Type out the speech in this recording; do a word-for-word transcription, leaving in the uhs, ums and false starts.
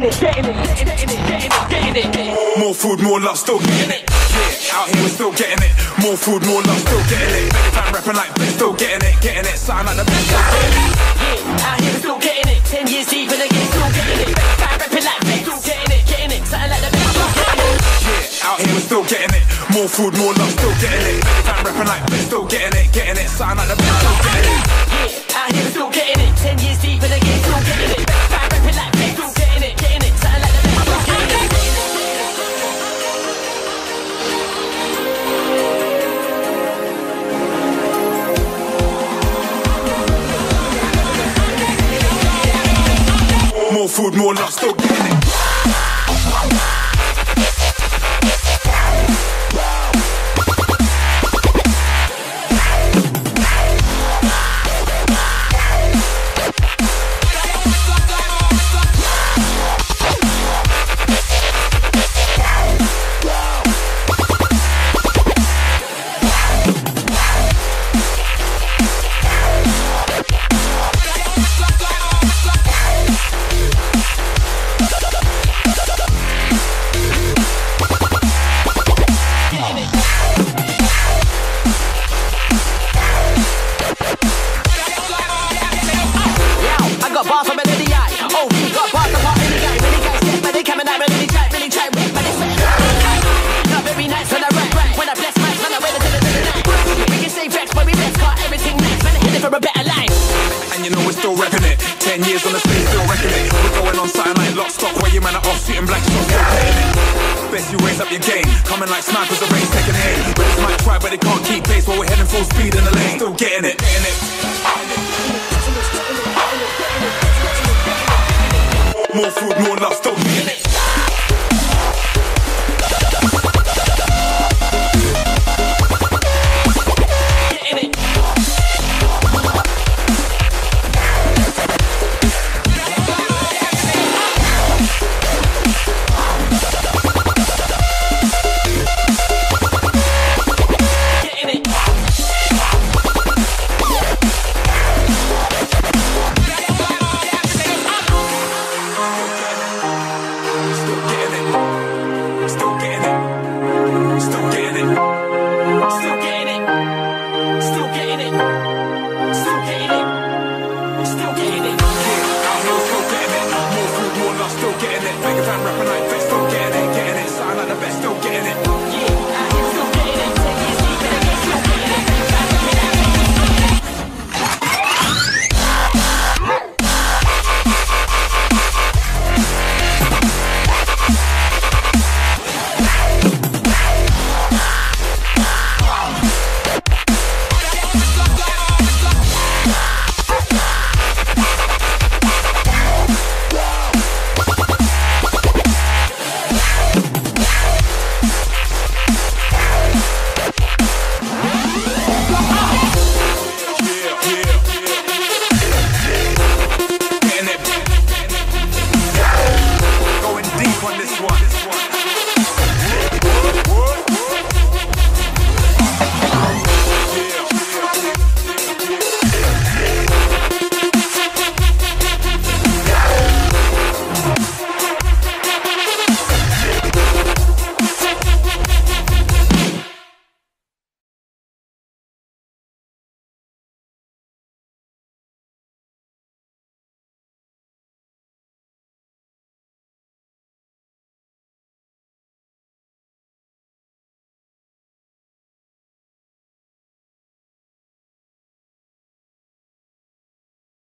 it, getting it, getting it, getting it, getting it. More food, more love, still getting it. Yeah, out here we're still getting it. More food, more love, still getting it. Every time rapping like bitch, still getting it, getting it. Sound like the best, still getting it. Yeah, out here we're still getting it. Ten years deep and again, still getting it. Every time rapping like bitch, still getting it, getting it. Sound like the best, still getting it. Yeah, out here we're still getting it. More food, more love, still getting it. Every time rapping like bitch, still getting it, getting it. Sound like the best, still getting it. Yeah, out here we're still getting it. Ten years deep and again, still getting it. Every time rapping like bitch, still getting it, getting it. Sound like the best, still getting it. More food, more love, still getting it. Ten years on the stage, still wrecking it. We're going on something like lock stock, where you man are off shooting black shots, still getting it. Best you raise up your game, coming like snipers, the race taking aim. But it's might try, but they can't keep pace while we're heading full speed in the lane. Still getting it, getting it. More food, more love, still